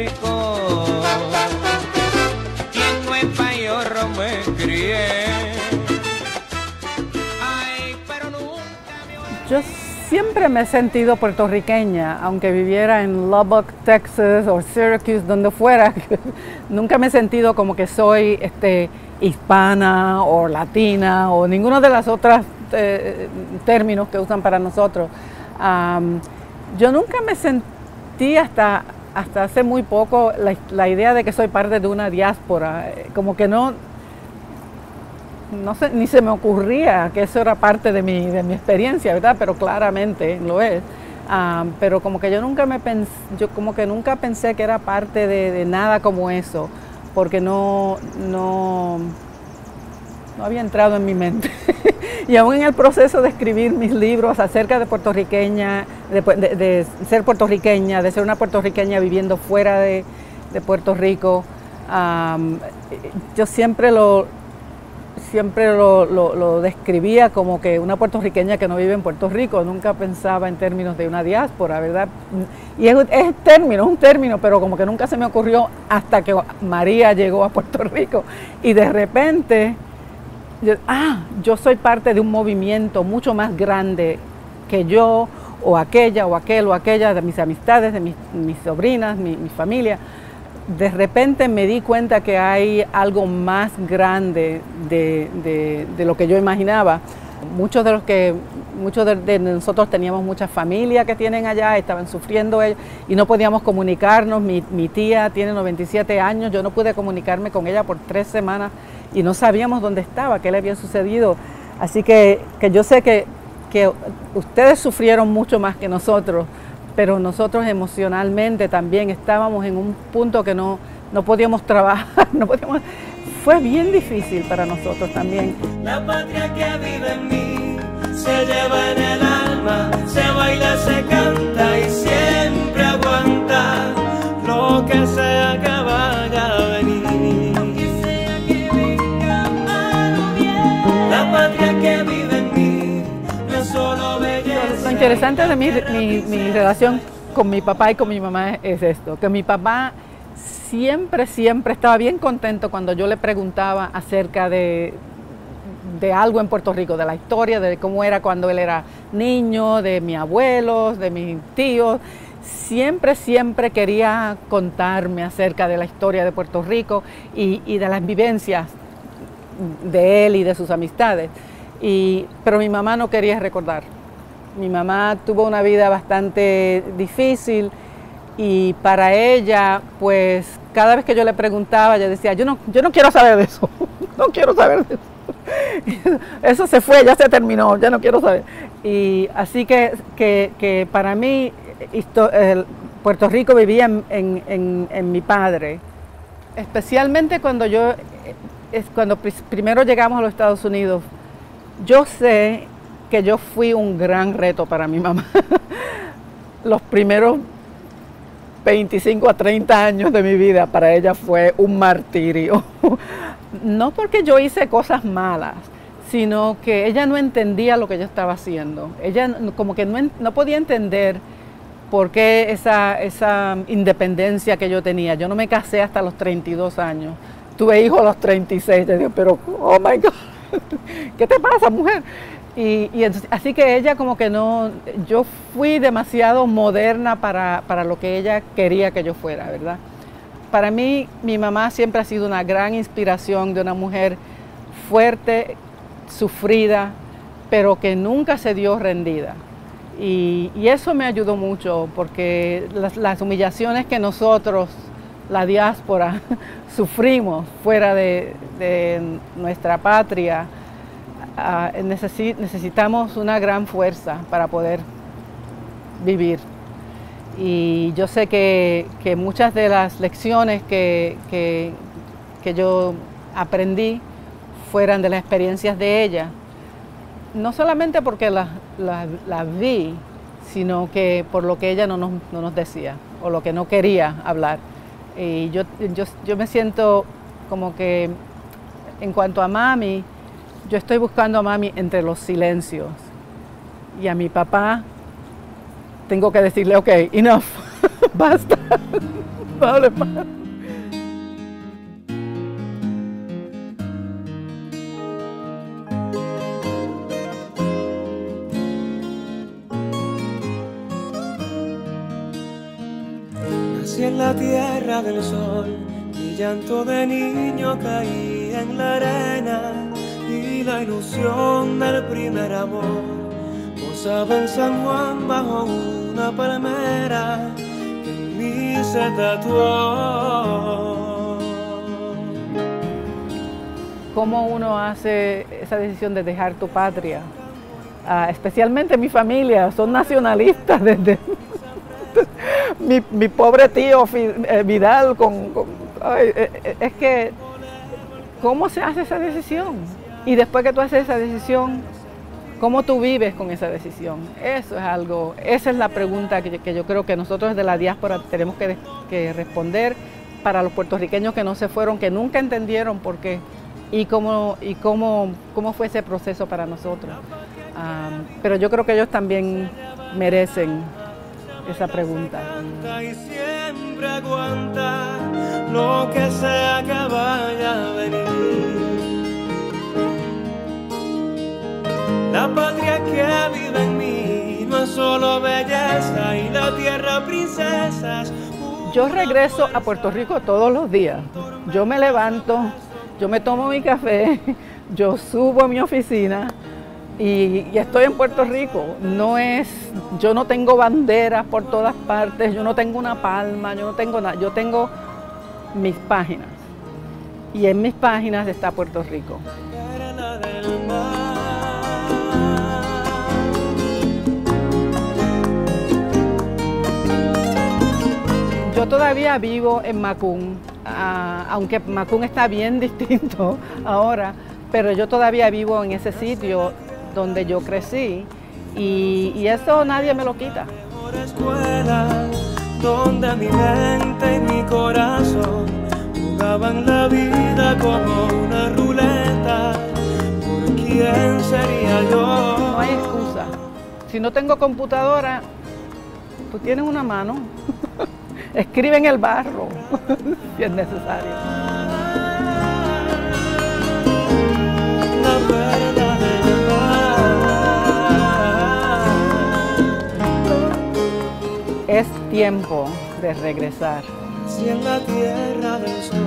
Rico. Y en Nueva York me crié. Ay, pero nunca me... Yo siempre me he sentido puertorriqueña, aunque viviera en Lubbock, Texas, o Syracuse, donde fuera. Nunca me he sentido como que soy hispana o latina o ninguno de las otras términos que usan para nosotros. Yo nunca me sentí hasta hace muy poco la idea de que soy parte de una diáspora, como que no sé, ni se me ocurría que eso era parte de mi experiencia, ¿verdad? Pero claramente lo es. Pero como que yo como que nunca pensé que era parte de nada como eso, porque no había entrado en mi mente. Y aún en el proceso de escribir mis libros acerca de puertorriqueña, de ser puertorriqueña, de ser una puertorriqueña viviendo fuera de Puerto Rico, yo siempre lo describía como que una puertorriqueña que no vive en Puerto Rico. Nunca pensaba en términos de una diáspora, ¿verdad? Y es un término, pero como que nunca se me ocurrió hasta que María llegó a Puerto Rico. Y de repente, yo soy parte de un movimiento mucho más grande que yo, o aquella, o aquel, o aquella, de mis amistades, de mis sobrinas, mi familia. De repente me di cuenta que hay algo más grande de lo que yo imaginaba. Muchos de nosotros teníamos mucha familia que tienen allá, estaban sufriendo ellos y no podíamos comunicarnos. Mi tía tiene 97 años, yo no pude comunicarme con ella por 3 semanas y no sabíamos dónde estaba, qué le había sucedido. Así que yo sé que ustedes sufrieron mucho más que nosotros, pero nosotros emocionalmente también estábamos en un punto que no podíamos trabajar, fue bien difícil para nosotros también. La patria que vive en mí se lleva en el alma, se baila, se canta y siempre aguanta lo que sea que vaya a venir. Aunque sea que venga malo bien. La patria que vive en mí no es solo belleza. Lo interesante de mi relación con mi papá y con mi mamá es esto, que mi papá siempre estaba bien contento cuando yo le preguntaba acerca de algo en Puerto Rico, de la historia, de cómo era cuando él era niño, de mis abuelos, de mis tíos. Siempre quería contarme acerca de la historia de Puerto Rico y de las vivencias de él y de sus amistades. Pero mi mamá no quería recordar. Mi mamá tuvo una vida bastante difícil y para ella, pues, cada vez que yo le preguntaba, ella decía, yo no quiero saber de eso, no quiero saber de eso. Eso se fue, ya se terminó, ya no quiero saber. Y así que para mí, Puerto Rico vivía en mi padre, especialmente cuando primero llegamos a los Estados Unidos. Yo sé que yo fui un gran reto para mi mamá. Los primeros 25 a 30 años de mi vida para ella fue un martirio. No porque yo hice cosas malas, sino que ella no entendía lo que yo estaba haciendo. Ella como que no podía entender por qué esa independencia que yo tenía. Yo no me casé hasta los 32 años. Tuve hijos a los 36. Yo digo, pero, oh my God, ¿qué te pasa, mujer? Así que ella como que yo fui demasiado moderna para lo que ella quería que yo fuera, ¿verdad? Para mí, mi mamá siempre ha sido una gran inspiración de una mujer fuerte, sufrida, pero que nunca se dio rendida. Y eso me ayudó mucho, porque las humillaciones que nosotros, la diáspora, sufrimos fuera de nuestra patria, necesitamos una gran fuerza para poder vivir. Y yo sé que muchas de las lecciones que yo aprendí fueran de las experiencias de ella, no solamente porque las vi, sino que por lo que ella no nos decía o lo que no quería hablar. Y yo me siento como que en cuanto a mami, yo estoy buscando a mami entre los silencios, y a mi papá tengo que decirle, ok, enough, basta, no hables más. Nací en la tierra del sol, mi llanto de niño caía en la arena y la ilusión del primer amor posaba en San Juan bajo una palmera que en mí se tatuó. ¿Cómo uno hace esa decisión de dejar tu patria? Especialmente mi familia, son nacionalistas desde... mi pobre tío Vidal, es que, ¿cómo se hace esa decisión? Y después que tú haces esa decisión, ¿cómo tú vives con esa decisión? Eso es algo, esa es la pregunta que yo creo que nosotros de la diáspora tenemos que responder para los puertorriqueños que no se fueron, que nunca entendieron por qué y cómo fue ese proceso para nosotros. Pero yo creo que ellos también merecen esa pregunta. Y siempre aguanta lo que sea que vaya a venir. La patria que vive en mí no es solo belleza y la tierra princesas. Yo regreso a Puerto Rico todos los días. Yo me levanto, yo me tomo mi café, yo subo a mi oficina y estoy en Puerto Rico. Yo no tengo banderas por todas partes, yo no tengo una palma, yo no tengo nada. Yo tengo mis páginas y en mis páginas está Puerto Rico. Yo todavía vivo en Macún, aunque Macún está bien distinto ahora, pero yo todavía vivo en ese sitio donde yo crecí y eso nadie me lo quita. Escuela, donde mi mente y mi corazón jugaban la vida como una ruleta. ¿Por quién sería yo? No hay excusa. Si no tengo computadora, tú tienes una mano. Escribe en el barro, si es necesario. La verdad del mar. Es tiempo de regresar. Si en la tierra del sol.